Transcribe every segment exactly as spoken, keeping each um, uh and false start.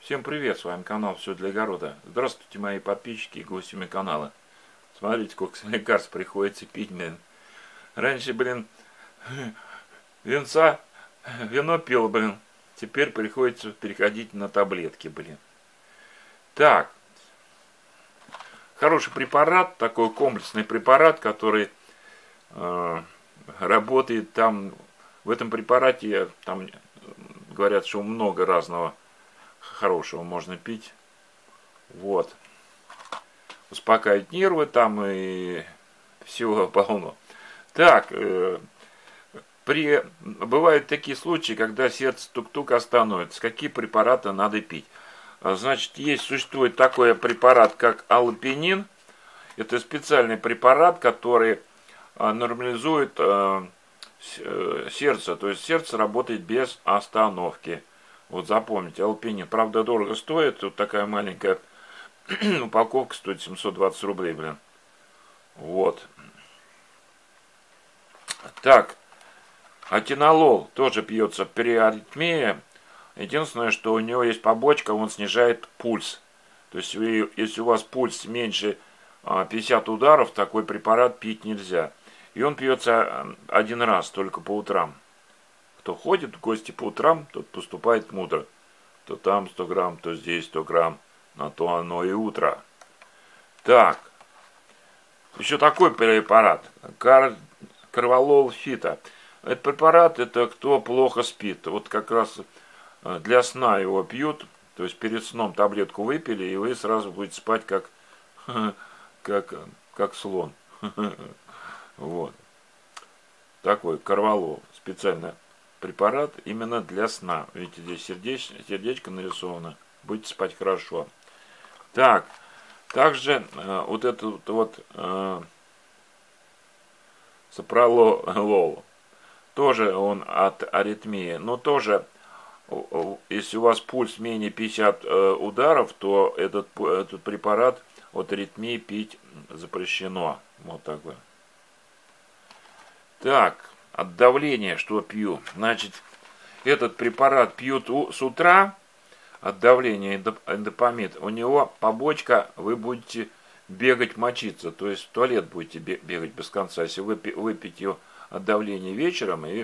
Всем привет, с вами канал Все для огорода. Здравствуйте, мои подписчики и гости моего канала. Смотрите, сколько лекарств приходится пить, блин. Раньше, блин, винца, вино пил, блин. Теперь приходится переходить на таблетки, блин. Так, хороший препарат, такой комплексный препарат, который э, работает там. В этом препарате, там говорят, что много разного хорошего можно пить. Вот. Успокаивать нервы там и всего полно. Так, э, при, бывают такие случаи, когда сердце тук-тук остановится. Какие препараты надо пить? Значит, есть, существует такой препарат, как аллопенин. Это специальный препарат, который нормализует э, сердце. То есть сердце работает без остановки. Вот запомните, аллопенин. Правда, дорого стоит. Тут такая маленькая упаковка стоит семьсот двадцать рублей, блин. Вот. Так. Атенолол тоже пьется при аритмии. Единственное, что у него есть побочка, он снижает пульс. То есть, вы, если у вас пульс меньше пятидесяти ударов, такой препарат пить нельзя. И он пьется один раз, только по утрам. Кто ходит в гости по утрам, тот поступает мудро. То там сто грамм, то здесь сто грамм. На то оно и утро. Так. Еще такой препарат. Кар... Карвалол фита. Этот препарат, это кто плохо спит. Вот как раз для сна его пьют. То есть перед сном таблетку выпили, и вы сразу будете спать как, как, как слон. Вот. Такой карвалол. Специально препарат именно для сна. Видите, здесь сердеч... сердечко нарисовано. Будете спать хорошо. Так. Также э, вот этот вот э, сопролол. Тоже он от аритмии. Но тоже, если у вас пульс менее пятидесяти э, ударов, то этот, этот препарат от аритмии пить запрещено. Вот такой. Так, от давления что пью? Значит, этот препарат пьют у, с утра, от давления эндопамид. У него побочка, вы будете бегать, мочиться. То есть в туалет будете бегать без конца. Если вы выпьете его от давления вечером, и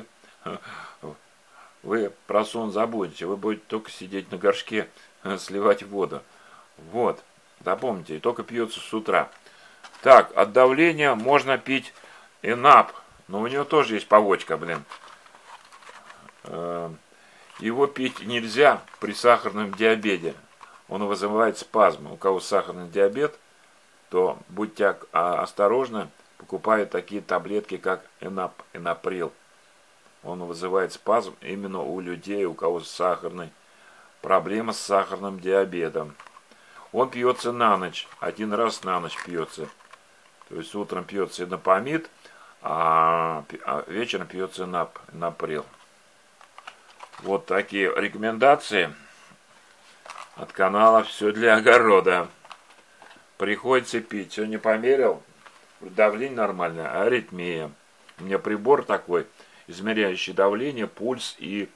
вы про сон забудете. Вы будете только сидеть на горшке, сливать воду. Вот, запомните, только пьется с утра. Так, от давления можно пить энап. Но у него тоже есть побочка, блин. Его пить нельзя при сахарном диабете. Он вызывает спазмы. У кого сахарный диабет, то будьте осторожны, покупая такие таблетки, как энап, энаприл. Он вызывает спазм именно у людей, у кого сахарный, проблема с сахарным диабетом. Он пьется на ночь, один раз на ночь пьется. То есть утром пьется энапамид, а вечером пьется энап, энаприл. Вот такие рекомендации от канала Все для огорода. Приходится пить. Сегодня померил, давление нормальное, аритмия. У меня прибор такой, измеряющий давление, пульс и,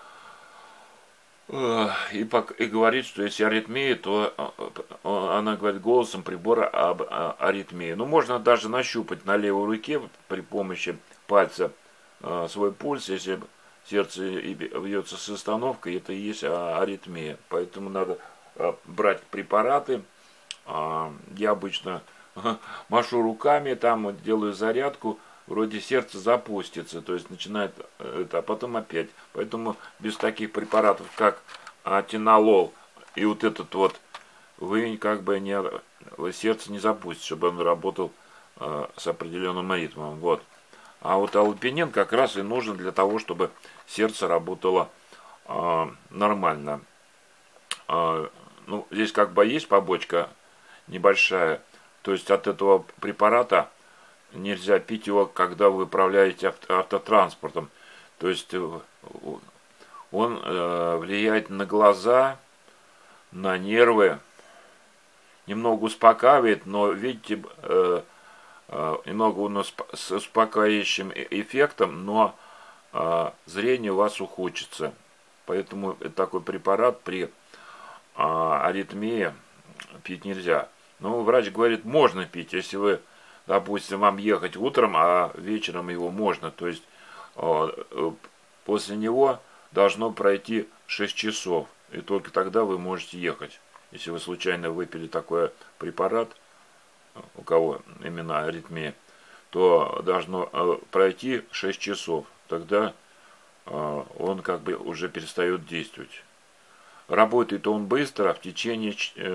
и, и говорит, что если аритмия, то она говорит голосом прибора об аритмии. Ну, можно даже нащупать на левой руке при помощи пальца свой пульс, если сердце бьется с остановкой, это и есть аритмия. Поэтому надо брать препараты. Я обычно машу руками, там делаю зарядку, вроде сердце запустится, то есть начинает это, а потом опять. Поэтому без таких препаратов, как атенолол и вот этот вот, вы как бы не, сердце не запустите, чтобы он работал с определенным ритмом. Вот. А вот аллопенин как раз и нужен для того, чтобы сердце работало э, нормально. Э, ну, здесь как бы есть побочка небольшая. То есть от этого препарата нельзя пить его, когда вы управляете авто, автотранспортом. То есть он э, влияет на глаза, на нервы, немного успокаивает, но видите, э, немного у нас с успокаивающим эффектом, но а, зрение у вас ухудшится. Поэтому такой препарат при а аритмия, пить нельзя. Ну, врач говорит, можно пить, если вы, допустим, вам ехать утром, а вечером его можно. То есть после него должно пройти шесть часов, и только тогда вы можете ехать. Если вы случайно выпили такой препарат, у кого именно аритмия, то должно пройти шесть часов. Тогда он как бы уже перестает действовать. Работает он быстро, в течение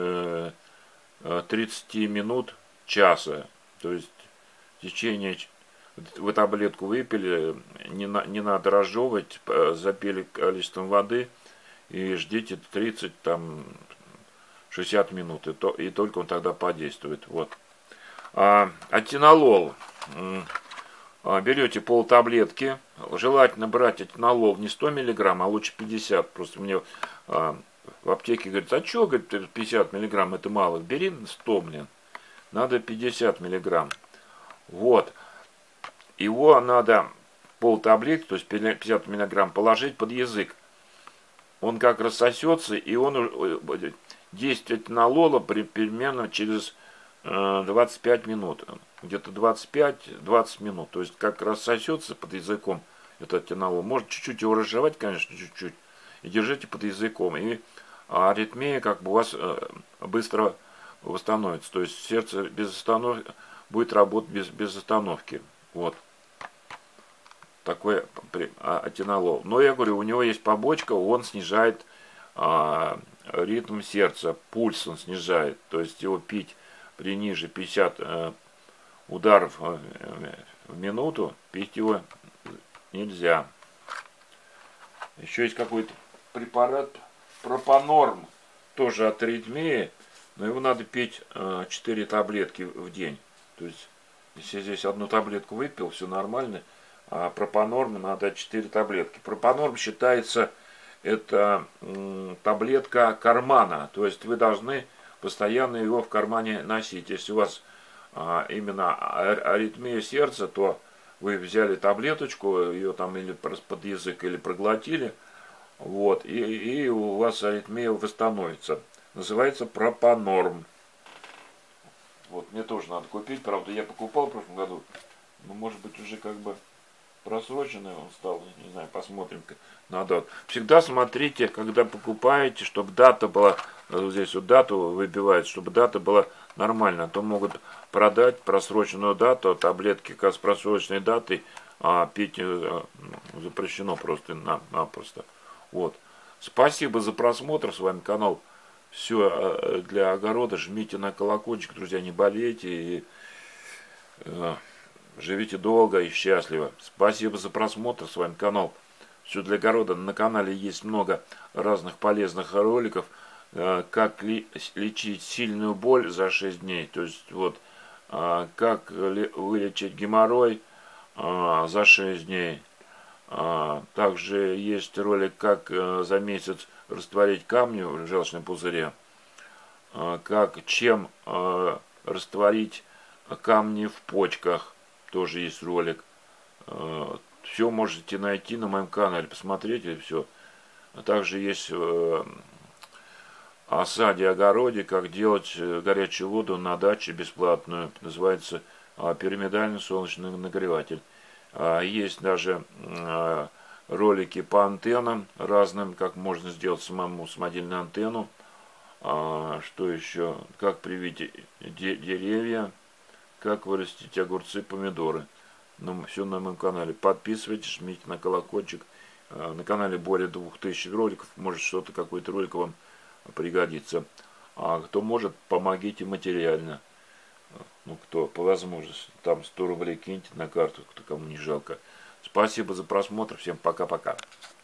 тридцати минут, часа. То есть в течение, вы таблетку выпили, не, на, не надо разжевывать, запили количеством воды и ждите тридцать, там, шестьдесят минут, и, то, и только он тогда подействует. Вот. А, атинолол. Берете полтаблетки, желательно брать атинолол не сто миллиграмм, а лучше пятьдесят. Просто мне а, в аптеке говорят, а что, говорит, пятьдесят миллиграмм это мало. Бери сто, блин, надо пятьдесят миллиграмм. Вот. Его надо полтаблетки, то есть пятьдесят миллиграмм, положить под язык. Он как рассосется, и он действует атинолола примерно через двадцать пять минут. Где-то двадцать пять-двадцать минут. То есть как рассосется под языком этот атинолол. Может чуть-чуть его разжевать, конечно, чуть-чуть. И держите под языком. И аритмия как бы у вас быстро восстановится. То есть сердце без остановки будет работать без, без остановки. Вот. Такой атинолол. Но я говорю, у него есть побочка, он снижает а, ритм сердца, пульс он снижает. То есть его пить при ниже пятидесяти э, ударов э, в минуту, пить его нельзя. Еще есть какой-то препарат пропанорм, тоже от аритмии, но его надо пить э, четыре таблетки в день. То есть, если я здесь одну таблетку выпил, все нормально, а пропанорм надо четыре таблетки. Пропанорм считается, это м, таблетка кармана, то есть вы должны постоянно его в кармане носить. Если у вас а, именно аритмия сердца, то вы взяли таблеточку, ее там или под язык, или проглотили, вот, и, и у вас аритмия восстановится. Называется пропанорм. Вот, мне тоже надо купить, правда, я покупал в прошлом году, но может быть уже как бы просроченный он стал, не знаю, посмотрим на дату. Всегда смотрите, когда покупаете, чтобы дата была, вот здесь вот дату выбивают, чтобы дата была нормальная, а то могут продать просроченную дату, таблетки как с просроченной датой, а пить а, запрещено просто-напросто. Вот. Спасибо за просмотр, с вами канал Все для огорода, жмите на колокольчик, друзья, не болейте и э, живите долго и счастливо. Спасибо за просмотр, с вами канал Все для огорода. На канале есть много разных полезных роликов, э, как ли, лечить сильную боль за шесть дней, то есть вот, э, как ли, вылечить геморрой э, за шесть дней. Э, также есть ролик, как э, за месяц растворить камни в желчном пузыре, э, как чем э, растворить камни в почках, тоже есть ролик. Э, все можете найти на моем канале, посмотрите все. Также есть э, о саде, огороде, как делать горячую воду на даче бесплатную, называется э, пирамидальный солнечный нагреватель. Э, есть даже э, ролики по антеннам разным, как можно сделать самому самодельную антенну. А, что еще? Как привить де деревья, как вырастить огурцы, помидоры. Ну, все на моем канале. Подписывайтесь, жмите на колокольчик. А, на канале более двух тысяч роликов. Может, что-то, какой-то ролик вам пригодится. А кто может, помогите материально. Ну, кто по возможности. Там сто рублей киньте на карту, кто кому не жалко. Спасибо за просмотр. Всем пока-пока.